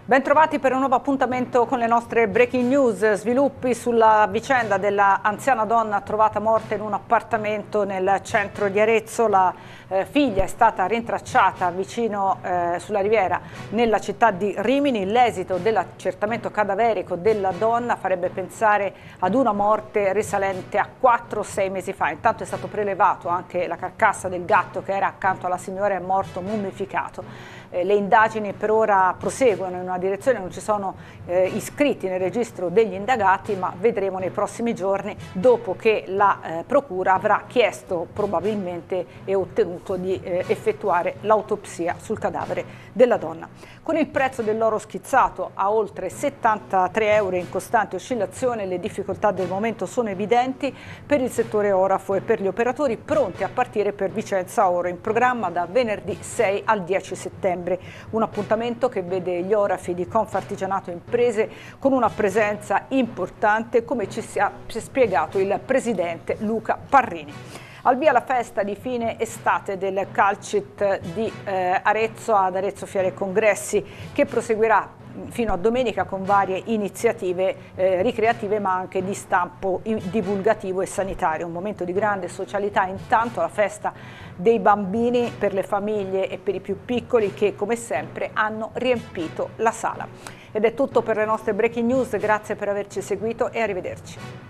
Bentrovati per un nuovo appuntamento con le nostre breaking news, sviluppi sulla vicenda della anziana donna trovata morta in un appartamento nel centro di Arezzo. La figlia è stata rintracciata vicino sulla riviera nella città di Rimini. L'esito dell'accertamento cadaverico della donna farebbe pensare ad una morte risalente a 4-6 mesi fa. Intanto è stato prelevato anche la carcassa del gatto che era accanto alla signora e è morto mummificato. Le indagini per ora proseguono in una direzione, non ci sono iscritti nel registro degli indagati, ma vedremo nei prossimi giorni, dopo che la procura avrà chiesto probabilmente e ottenuto di effettuare l'autopsia sul cadavere della donna. Con il prezzo dell'oro schizzato a oltre 73 euro in costante oscillazione, le difficoltà del momento sono evidenti per il settore orafo e per gli operatori pronti a partire per Vicenza Oro, in programma da venerdì 6 al 10 settembre. Un appuntamento che vede gli orafi di Confartigianato Imprese con una presenza importante, come ci ha spiegato il presidente Luca Parrini. Al via la festa di fine estate del Calcit di Arezzo ad Arezzo Fiere e Congressi, che proseguirà fino a domenica con varie iniziative ricreative ma anche di stampo divulgativo e sanitario. Un momento di grande socialità, intanto la festa dei bambini per le famiglie e per i più piccoli che come sempre hanno riempito la sala. Ed è tutto per le nostre breaking news, grazie per averci seguito e arrivederci.